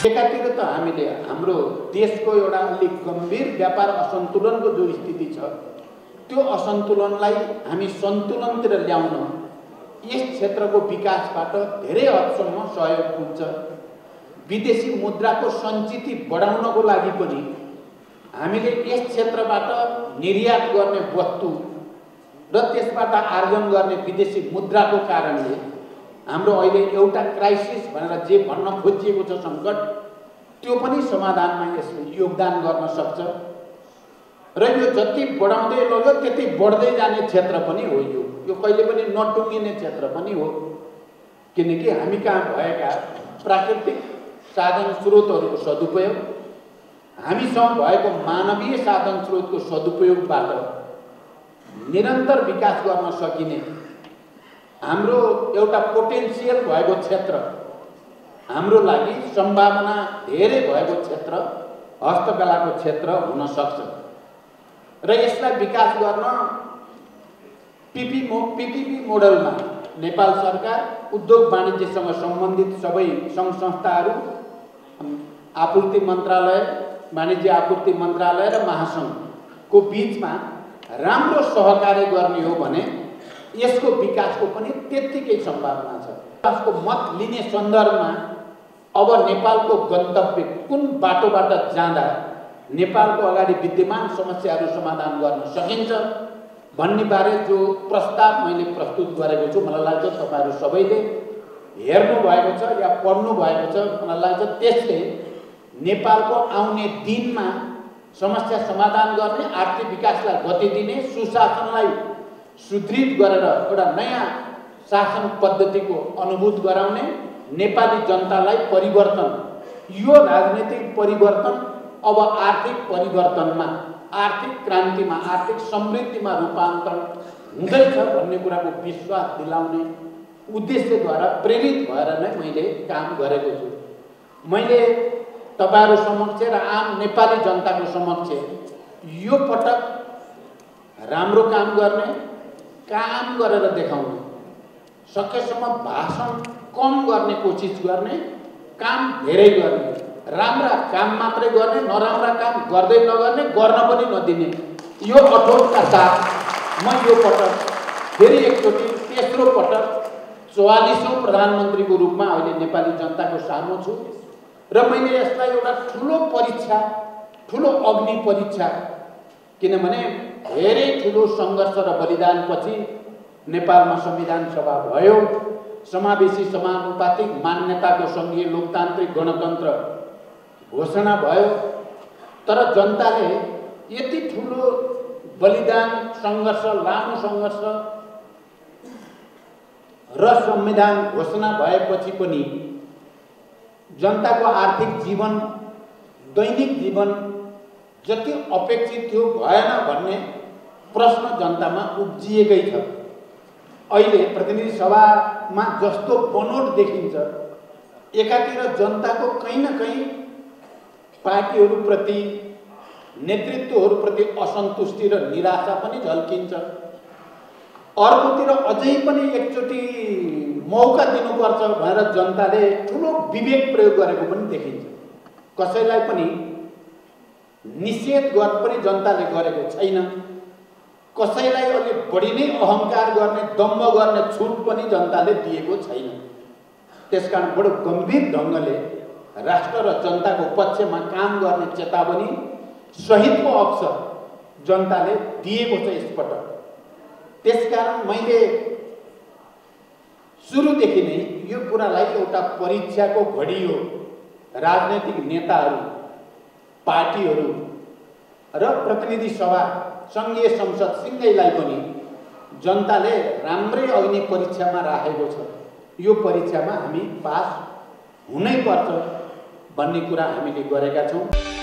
एकातिर त हामीले हाम्रो देशको एउटा अलिक गम्भीर व्यापार असन्तुलनको जो स्थिति छ त्यो असन्तुलनलाई हामी सन्तुलनतिर ल्याउन यस क्षेत्रको विकासबाट धेरै हदसम्म सहयोग पुग्छ। विदेशी मुद्राको सञ्चिति बढाउनको लागि पनि हामीले यस क्षेत्रबाट निर्यात गर्ने वस्तु र त्यसबाट आर्जन गर्ने विदेशी मुद्राको कारणले हाम्रो अहिले एउटा क्राइसिस भनेर जे भन्न खोजिएको छ सङ्कट त्यो पनि समाधानमा यसले योगदान गर्न सक्छ र यो जति बढाउँदै लग्यो त्यति बढ्दै जाने क्षेत्र पनि हो। यो कहिले पनि नटुङ्गिने क्षेत्र पनि हो, किनकि हामी कहाँ भएका प्राकृतिक साधन स्रोतहरूको सदुपयोग, हामीसँग भएको मानवीय साधन स्रोतको सदुपयोगबाट निरन्तर विकास गर्न सकिने हाम्रो एउटा पोटेन्सियल भएको क्षेत्र, हाम्रो लागि सम्भावना धेरै भएको क्षेत्र हस्तकलाको क्षेत्र हुन सक्छ र यसलाई विकास गर्न पीपीपी मोडलमा नेपाल सरकार उद्योग वाणिज्यसँग सम्बन्धित सबै सङ्घ संस्थाहरू, आपूर्ति मन्त्रालय, वाणिज्य आपूर्ति मन्त्रालय र महासङ्घको बीचमा राम्रो सहकार्य गर्ने हो भने यसको विकासको पनि त्यत्तिकै सम्भावना छ। विकासको मत लिने सन्दर्भमा अब नेपालको गन्तव्य कुन बाटोबाट जाँदा नेपालको अगाडि विद्यमान समस्याहरू समाधान गर्न सकिन्छ भन्ने बारे जो प्रस्ताव मैले प्रस्तुत गरेको छु, मलाई लाग्छ तपाईहरु सबैले हेर्नु भएको छ या पढ्नु भएको छ। मलाई लाग्छ त्यसले नेपालको आउने दिनमा समस्या समाधान गर्ने, आर्थिक विकासलाई गति दिने, सुशासनलाई सुदृढ गरेर एउटा नयाँ शासन पद्धतिको अनुभूत गराउने, नेपाली जनतालाई परिवर्तन, यो राजनीतिक परिवर्तन अब आर्थिक परिवर्तनमा, आर्थिक क्रान्तिमा, आर्थिक समृद्धिमा रूपान्तरण हुँदैछ भन्ने कुराको विश्वास दिलाउने उद्देश्यद्वारा प्रेरित भएर नै मैले काम गरेको छु। मैले तपाईहरु समक्ष र आम नेपाली जनताको समक्ष यो पटक राम्रो काम गर्ने, काम गरेर देखाउने, सकेसम्म भाषण कम गर्ने कोसिस गर्ने, काम धेरै गर्ने, राम्रा काम मात्रै गर्ने, नराम्रा काम गर्दै नगर्ने, गर्न पनि नदिने, यो अठोटका साथ म यो पटक फेरि एकचोटि तेस्रो पटक 44औं प्रधानमन्त्रीको रूपमा अहिले नेपाली जनताको सामु छु र मैले यसलाई एउटा ठुलो परीक्षा, ठुलो अग्नि परीक्षा, किनभने धेरै ठुलो सङ्घर्ष र बलिदानपछि नेपालमा संविधान सभा भयो, समावेशी समानुपातिक मान्यताको सङ्घीय लोकतान्त्रिक गणतन्त्र घोषणा भयो, तर जनताले यति ठुलो बलिदान, सङ्घर्ष, लामो सङ्घर्ष र संविधान घोषणा भएपछि पनि जनताको आर्थिक जीवन, दैनिक जीवन जति अपेक्षित थियो भएन भन्ने प्रश्न जनतामा उब्जिएकै छ। अहिले प्रतिनिधि सभामा जस्तो बनोट देखिन्छ, एकातिर जनताको कहीँ न कहीँ पार्टीहरूप्रति, नेतृत्वहरूप्रति असन्तुष्टि र निराशा पनि झल्किन्छ, अर्कोतिर अझै पनि एकचोटि मौका दिनुपर्छ भनेर जनताले ठुलो विवेक प्रयोग गरेको पनि देखिन्छ। कसैलाई पनि निषेध गर्न पनि जनताले गरेको छैन, कसैलाई अलि बढी नै अहङ्कार गर्ने, दम्भ गर्ने छुट पनि जनताले दिएको छैन। त्यसकारण बडो गम्भीर ढङ्गले राष्ट्र र जनताको पक्षमा काम गर्ने चेतावनी सहितको अवसर जनताले दिएको छ यसपटक। त्यसकारण मैले सुरुदेखि नै यो कुरालाई एउटा परीक्षाको घडी हो, राजनैतिक नेताहरू, पार्टीहरू र प्रतिनिधि सभा, सङ्घीय संसद सिङ्गैलाई पनि जनताले राम्रै अग्नि परीक्षामा राखेको छ। यो परीक्षामा हामी पास हुनै पर्छ भन्ने कुरा हामीले गरेका छौँ।